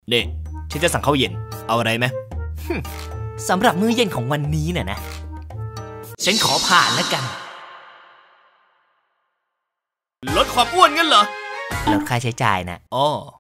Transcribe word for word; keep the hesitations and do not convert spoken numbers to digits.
เด็กฉันจะสั่งข้าวเย็นเอาอะไรไหมสำหรับมื้อเย็นของวันนี้น่ะนะฉันขอผ่านแล้วกันลดความอ้วนงั้นเหรอลดค่าใช้จ่ายนะอ๋อ